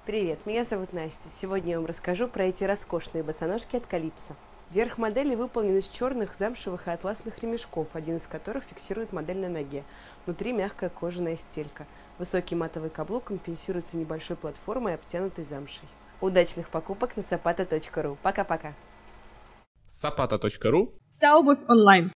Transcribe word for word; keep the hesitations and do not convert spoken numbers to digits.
Привет, меня зовут Настя. Сегодня я вам расскажу про эти роскошные босоножки от Calypso. Верх модели выполнен из черных замшевых и атласных ремешков, один из которых фиксирует модель на ноге. Внутри мягкая кожаная стелька. Высокий матовый каблук компенсируется небольшой платформой, обтянутой замшей. Удачных покупок на сапата точка ру. Пока-пока. сапата точка ру. Вся обувь онлайн.